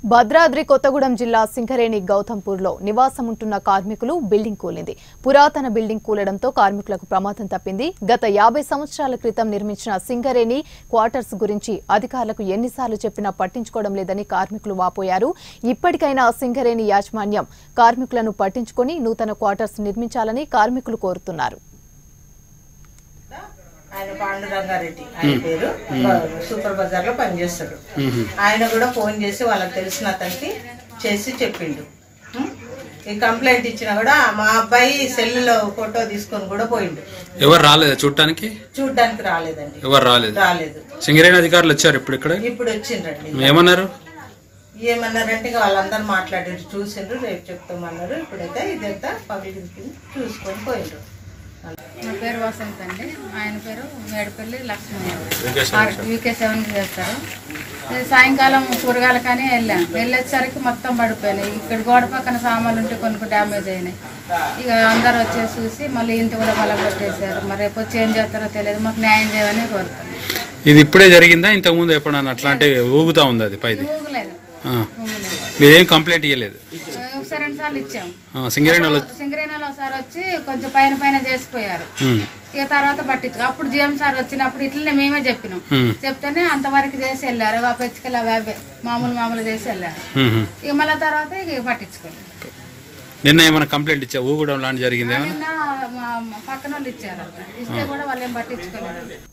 భద్రాద్రి కొత్తగూడెం జిల్లా సింగరేణి గౌతంపూర్లో నివాసం ఉంటున్న కార్మికులు బిల్డింగ్ కూలింది. పురాతన బిల్డింగ్ కూలడంతో కార్మికులకు ప్రమాదం తప్పింది. గత 50 సంవత్సరాల క్రితం నిర్మించిన సింగరేణి క్వార్టర్స్ గురించి అధికారులకు ఎన్నిసార్లు చెప్పినా పట్టించుకోవడం లేదని కార్మికులు వాపోయారు. ఇప్పటికైనా సింగరేణి యాజమాన్యం కార్మికులను పట్టించుకొని నూతన క్వార్టర్స్ నిర్మించాలని కార్మికులు కోరుతున్నారు. ఆయన పాండురంగారెడ్డి ఆయన పేరు సూపర్ బజార్ లో పనిచేస్తాడు. ఆయన కూడా ఫోన్ చేసి వాళ్ళకి తెలిసిన అతనికి చేసి చెప్పిండు. ఈ కంప్లైంట్ ఇచ్చినా కూడా మా అబ్బాయి సెల్ లో ఫోటో తీసుకొని కూడా పోయిండు. ఎవరు రాలేదు చూడటానికి రాలేదండి. ఎవరు రాలేదు. సింగరేణి అధికారులు వచ్చారు ఇప్పుడు వచ్చిండ్రండి. ఏమన్నారంటే వాళ్ళందరూ మాట్లాడారు, చూసిండ్రు, రేపు చెప్తామన్నారు. ఇప్పుడైతే ఇదంతా పబ్లిక్ చూసుకొని పోయిండ్రు. నా పేరు వసంత్ అండి. ఆయన పేరు మేడపల్లి లక్ష్మణ్. UK7 చేస్తారు. సాయంకాలం కూరగాయల కానీ వెళ్ళేసరికి మొత్తం పడిపోయినాయి. ఇక్కడ గోడ పక్కన సామాన్లు ఉంటే కొన్ని డ్యామేజ్ అయినాయి. ఇక అందరు వచ్చేసి చూసి మళ్ళీ ఇంటి కూడా మళ్ళీ కొట్టేశారు. మరి రేపు వచ్చి ఏం చేస్తారో తెలియదు. మాకు న్యాయం చేయమని కోరుతాను. ఇది ఇప్పుడే జరిగిందా? ఇంతకు ముందు ఎప్పుడన్నా అట్లాంటి ఊగుతా ఉంది? అది పైది ఊగలేదు. మీరేం కంప్లైంట్ ఇవ్వలేదు? 2 సార్లు ఇచ్చాము. సింగరేణిలో ఒకసారి వచ్చి కొంచెం పైన చేసిపోయారు. ఇక తర్వాత పట్టించు. అప్పుడు GM సార్ వచ్చినప్పుడు ఇట్లనే మేమే చెప్పినాం. చెప్తేనే అంతవరకు చేసి వెళ్ళారు. ఆ పెచ్చుకలు అవి మామూలు చేసి వెళ్ళారు. ఇక మళ్ళీ తర్వాత ఇక పట్టించుకోలేదు. నిన్న ఏమైనా కంప్లైంట్ ఇచ్చా ఊగడం లాంటి జరిగింది? నిన్న పక్కన వాళ్ళు ఇచ్చారు. ఇస్తే కూడా వాళ్ళు ఏం పట్టించుకోలేదు.